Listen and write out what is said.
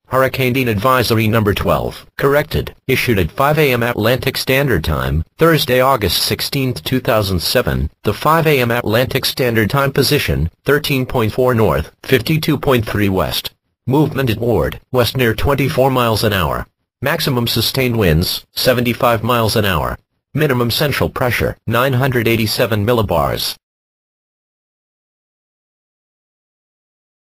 Hurricane Dean Advisory Number 12, corrected, issued at 5 a.m. Atlantic Standard Time, Thursday, August 16, 2007. The 5 a.m. Atlantic Standard Time position, 13.4 north, 52.3 west. Movement at ward, west near 24 miles an hour. Maximum sustained winds, 75 miles an hour. Minimum central pressure, 987 millibars.